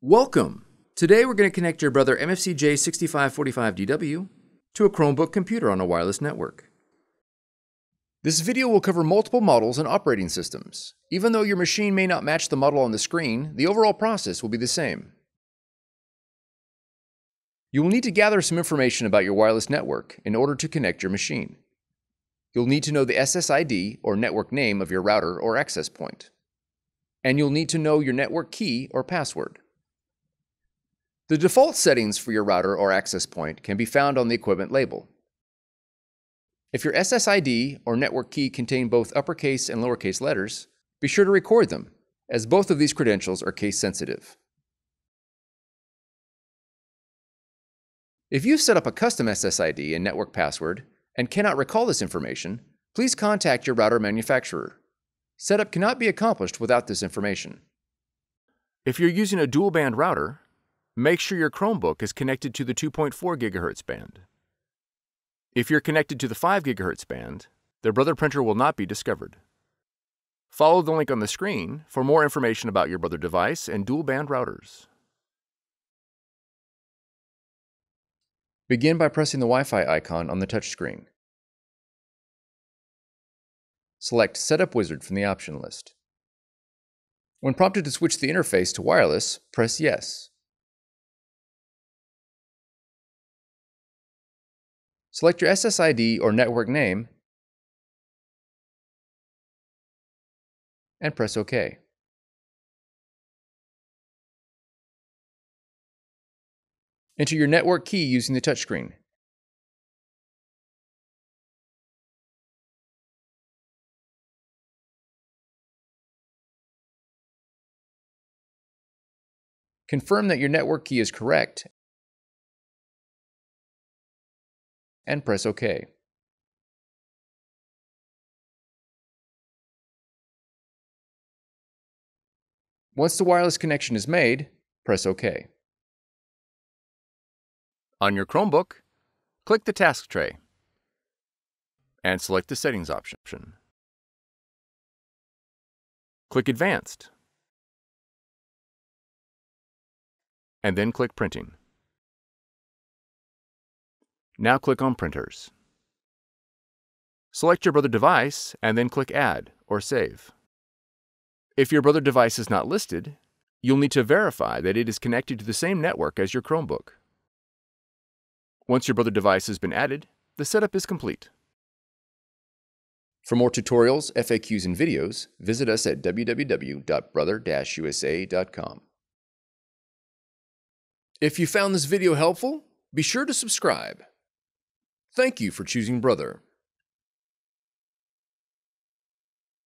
Welcome! Today we're going to connect your Brother MFC-J6545DW to a Chromebook computer on a wireless network. This video will cover multiple models and operating systems. Even though your machine may not match the model on the screen, the overall process will be the same. You will need to gather some information about your wireless network in order to connect your machine. You'll need to know the SSID or network name of your router or access point. And you'll need to know your network key or password. The default settings for your router or access point can be found on the equipment label. If your SSID or network key contain both uppercase and lowercase letters, be sure to record them, as both of these credentials are case sensitive. If you've set up a custom SSID and network password and cannot recall this information, please contact your router manufacturer. Setup cannot be accomplished without this information. If you're using a dual-band router, make sure your Chromebook is connected to the 2.4 GHz band. If you're connected to the 5 GHz band, the Brother printer will not be discovered. Follow the link on the screen for more information about your Brother device and dual-band routers. Begin by pressing the Wi-Fi icon on the touchscreen. Select Setup Wizard from the option list. When prompted to switch the interface to wireless, press Yes. Select your SSID or network name and press OK. Enter your network key using the touchscreen. Confirm that your network key is correct and press OK. Once the wireless connection is made, press OK. On your Chromebook, click the task tray and select the Settings option. Click Advanced and then click Printing. Now click on Printers. Select your Brother device and then click Add or Save. If your Brother device is not listed, you'll need to verify that it is connected to the same network as your Chromebook. Once your Brother device has been added, the setup is complete. For more tutorials, FAQs, and videos, visit us at www.brother-usa.com. If you found this video helpful, be sure to subscribe. Thank you for choosing Brother.